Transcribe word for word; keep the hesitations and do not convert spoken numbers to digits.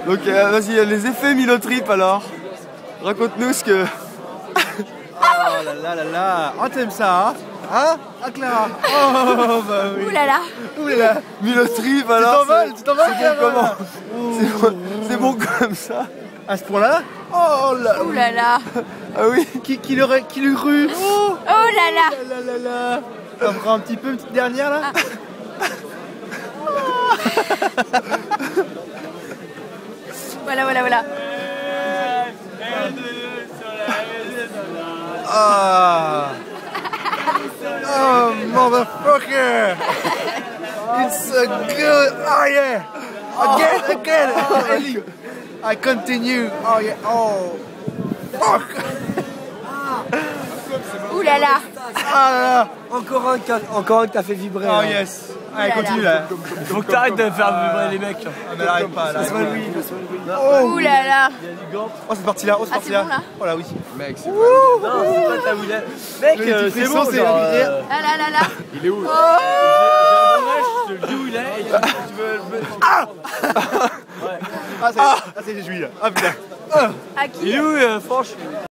Donc euh, vas-y, les effets Milo-Trip alors. Raconte-nous ce que... Oh là là là là. Oh t'aimes ça hein? Hein? Ah Clara. Oh bah oui. Ouh là là. Ouh là là. Milo-Trip alors. Tu t'envoles, tu t'envoles c'est bon comment? C'est bon, c'est bon comme ça. À ce point-là? Oh là. Ouh là là. Ah oui. Qui, qui l'aurait qui l'eût cru? Oh. Oh là là. Oh là là là. On prend un petit peu, une petite dernière là. Voilà, voilà, voilà. Ah. Oh motherfucker. It's so good. Oh yeah. Again, again. Oh, Ellie. I continue. Oh yeah. Oh. Fuck. Ouh là là. Ah là là. Encore un, qui a- encore un qui t'a fait vibrer. Oh là. yes. Allez, Ouh là continue là. là. Faut que t'arrêtes de faire vibrer les mecs. Ah mais arrête pas là. Laisse-moi lui, laisse-moi lui. Oh. Ouh là là. Oh c'est parti là. Oh c'est Ah, parti c'est là. bon, là Oh là oui. Mec, c'est Non, c'est pas ta voulette. Mec, Le euh, petit c'est frisson, bon, c'est genre, la rivière. euh, Ah là là là. Il est où? J'ai un bon âge, je te le dis où il est. Et tu, tu veux le mettre Ah c'est ah, c'est juillet là. Ah putain. À qui? Il est où, euh, Franche?